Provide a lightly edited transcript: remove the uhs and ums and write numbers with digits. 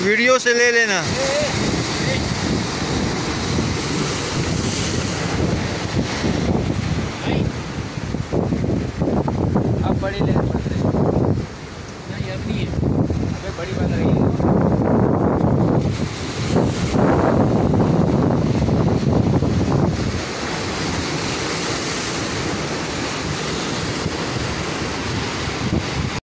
Video से ले लेना। अब बड़ी लेना पड़ रही है। नहीं अब नहीं है, अबे बड़ी बात रही है।